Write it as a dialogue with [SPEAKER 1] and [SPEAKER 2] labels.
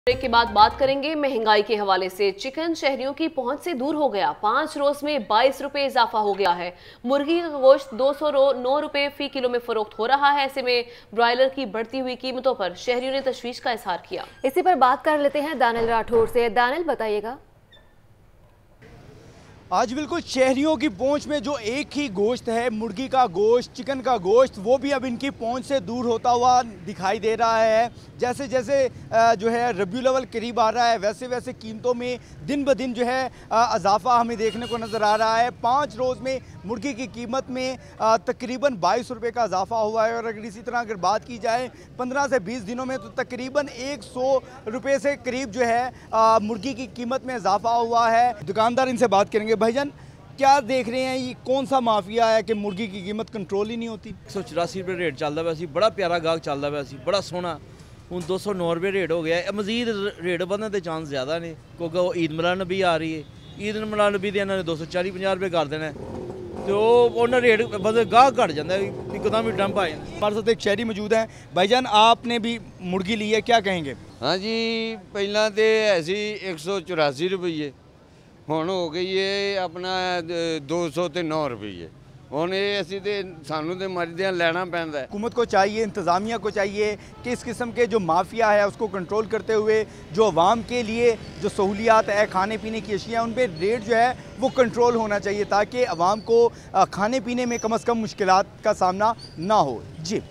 [SPEAKER 1] Break के बाद बात करेंगे महंगाई के हवाले से। चिकन शहरियों की पहुंच से दूर हो गया। 5 रोज में 22 रुपए इजाफा हो गया है। मुर्गी का गोश्त 209 रुपए फी किलो में फरोख्त हो रहा है। ऐसे में ब्रॉयलर की बढ़ती हुई कीमतों पर शहरियों ने तशवीश का इजहार किया।
[SPEAKER 2] इसी पर बात कर लेते हैं दानिल राठौर से। दानिल, बताइएगा।
[SPEAKER 3] आज बिल्कुल शहरियों की पहुंच में जो एक ही गोश्त है, मुर्गी का गोश्त, चिकन का गोश्त, वो भी अब इनकी पहुंच से दूर होता हुआ दिखाई दे रहा है। जैसे जैसे जो है रबीउल अव्वल करीब आ रहा है, वैसे वैसे कीमतों में दिन ब दिन जो है इजाफा हमें देखने को नज़र आ रहा है। 5 रोज़ में मुर्गी की कीमत में तकरीबन 22 रुपये का इजाफा हुआ है। और अगर इसी तरह अगर बात की जाए 15 से 20 दिनों में, तो तकरीबन 100 रुपये से करीब जो है मुर्गी की कीमत में इजाफा हुआ है। दुकानदार इनसे बात करेंगे। भाईजान, क्या देख रहे हैं, ये कौन सा माफिया है कि मुर्गी की कीमत कंट्रोल ही नहीं होती?
[SPEAKER 4] 184 रुपये रेट चलता वैसे, बड़ा प्यारा गाहक चलता वैसे, बड़ा सोहना। हूँ 209 रुपये रेट हो गया है। मजीद रेट बढ़ने के चांस ज़्यादा ने, क्योंकि ईद मिलाद नबी आ रही है। ईद मिलाद नबी इन्होंने 240-50 रुपये कर देना, तो उन्हें रेट बदल गाहक घट जाता है, एकदम ही डंप आ जाता है।
[SPEAKER 3] हमारे साथ एक शहरी मौजूद है। भाईजान, आपने भी मुर्गी ली है, क्या कहेंगे?
[SPEAKER 5] हाँ जी, पहला तो ऐसी 184 रुपये, ਹੁਣ ਹੋ ਗਈ ਹੈ ਆਪਣਾ 209 रुपये। ਹੁਣ ਇਹ ਅਸੀਂ ਤੇ ਸਾਨੂੰ ਤੇ ਮਰਦਿਆਂ ਲੈਣਾ ਪੈਂਦਾ है।
[SPEAKER 3] हुकूमत को चाहिए, इंतज़ामिया को चाहिए कि इस किस्म के जो माफिया है उसको कंट्रोल करते हुए जो अवाम के लिए जो सहूलियात है, खाने पीने की अशिया, उन पर रेट जो है वो कंट्रोल होना चाहिए, ताकि अवाम को खाने पीने में कम अज़ कम मुश्किलात का सामना ना हो। जी।